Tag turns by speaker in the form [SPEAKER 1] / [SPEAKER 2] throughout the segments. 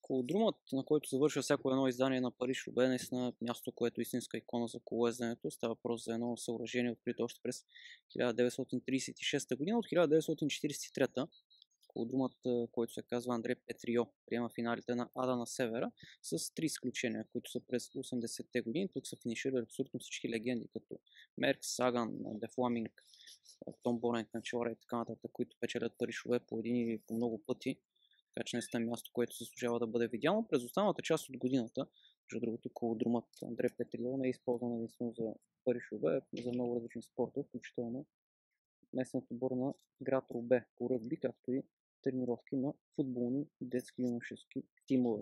[SPEAKER 1] Колодрумът, на който завършва всяко едно издание на Париж-Roubaix, е наистина място, което е истинска икона за колоезденето. Става въпрос за едно съоръжение, открито още през 1936 година. От 1943 колодрумът, който се казва Андре Петрио, приема финалите на Ада на Севера с три изключения, които са през 80-те години. Тук са финиширали абсолютно всички легенди, като Меркс, Саган, Де Фламинг, Том Бонен, Канчелара и така нататък, които печелят Париж-Roubaix по един или по много пъти. Така че наистина е място, което заслужава да бъде видяно. През останалата част от годината, между другото, колодрумът Андре Петрио не е използван единствено за Париж-Roubaix, за много различни спортове, включително местният отбор на град Рубе по ръгби, както и тренировки на футболни детски и юношески тимове.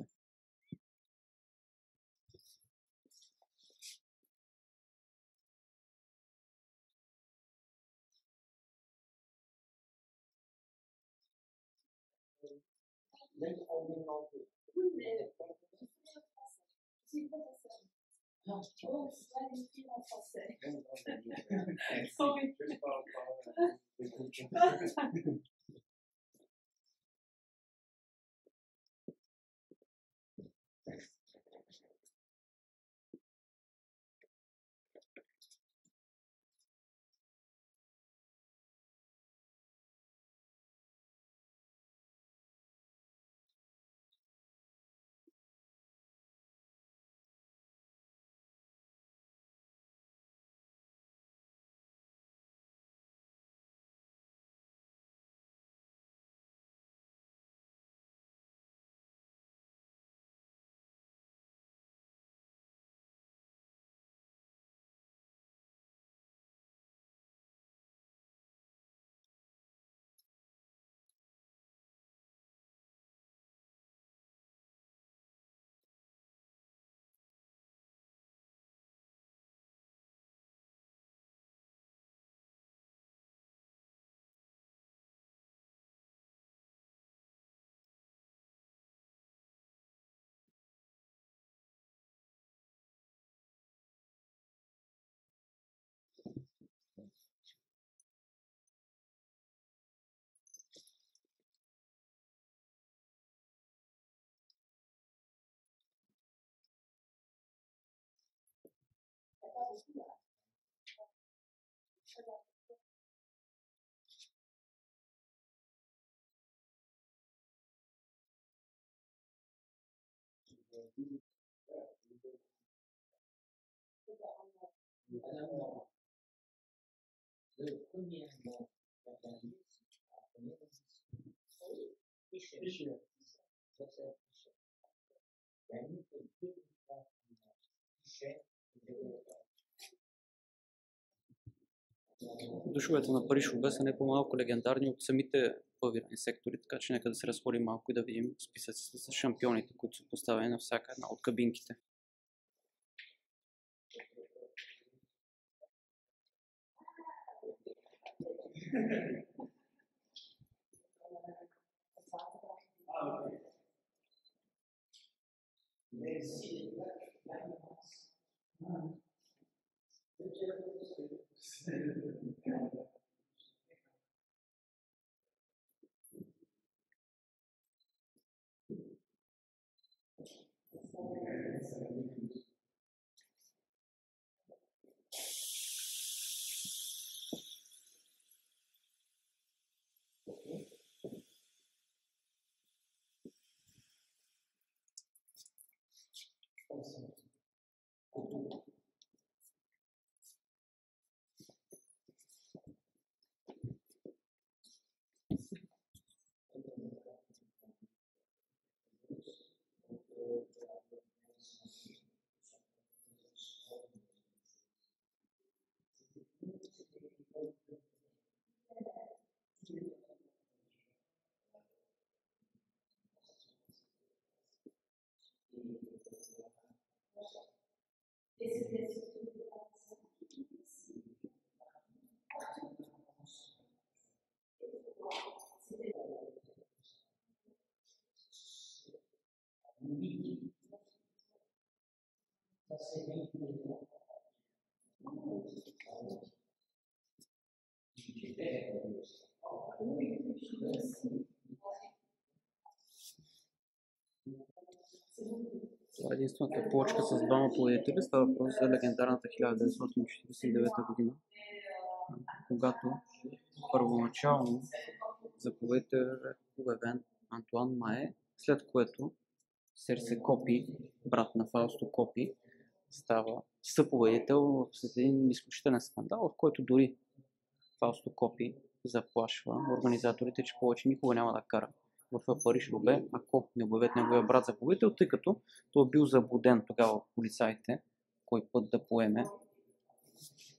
[SPEAKER 1] Душовете на Париж-Roubaix са не по-малко легендарни от самите павирани сектори, така че нека да се разходим малко и да видим списъците с шампионите, които са поставени на всяка една от кабинките. Това е единствената плочка с двама победители. Става въпрос за легендарната 1949 година, когато първоначално за победител е обявен Антуан Мае, след което Серсе Копи, брат на Фаусто Копи, става съпобедител след един изключителен скандал, в който дори Фаусто Копи заплашва организаторите, че повече никога няма да кара в Париж-Roubaix, ако не обявят неговия брат за победител, тъй като той е бил заблуден тогава от полицаите, кой път да поеме.